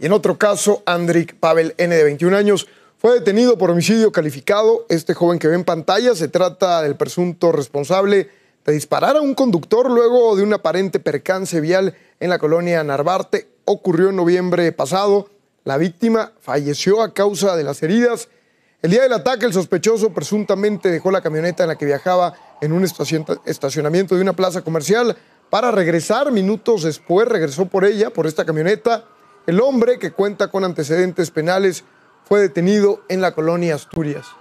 Y en otro caso, Andriy Pavel N., de 21 años, fue detenido por homicidio calificado. Este joven que ve en pantalla se trata del presunto responsable de disparar a un conductor luego de un aparente percance vial en la colonia Narvarte. Ocurrió en noviembre pasado. La víctima falleció a causa de las heridas. El día del ataque, el sospechoso presuntamente dejó la camioneta en la que viajaba en un estacionamiento de una plaza comercial para regresar. Minutos después regresó por ella, por esta camioneta. El hombre, que cuenta con antecedentes penales, fue detenido en la colonia Asturias.